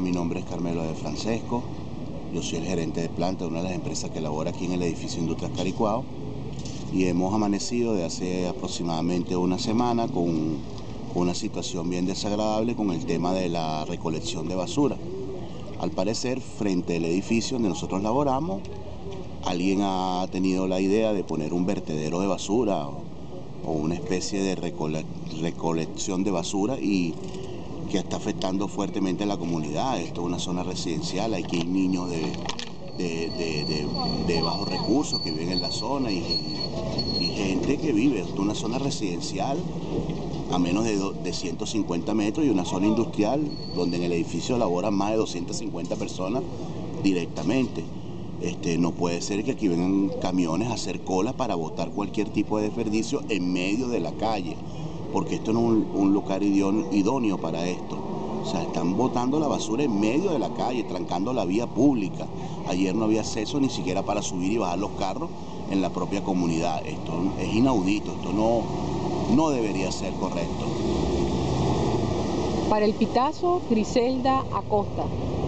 Mi nombre es Carmelo de Francesco, yo soy el gerente de planta de una de las empresas que labora aquí en el edificio Industrias Caricuao y hemos amanecido de hace aproximadamente una semana con una situación bien desagradable con el tema de la recolección de basura. Al parecer, frente al edificio donde nosotros laboramos, alguien ha tenido la idea de poner un vertedero de basura o una especie de recolección de basura y que está afectando fuertemente a la comunidad. Esto es una zona residencial, aquí hay niños de bajos recursos que viven en la zona y gente que vive. Esto es una zona residencial a menos de 150 metros y una zona industrial donde en el edificio laboran más de 250 personas directamente. No puede ser que aquí vengan camiones a hacer cola para botar cualquier tipo de desperdicio en medio de la calle, porque esto no es un lugar idóneo para esto. O sea, están botando la basura en medio de la calle, trancando la vía pública. Ayer no había acceso ni siquiera para subir y bajar los carros en la propia comunidad. Esto es inaudito, esto no debería ser correcto. Para El Pitazo, Griselda Acosta.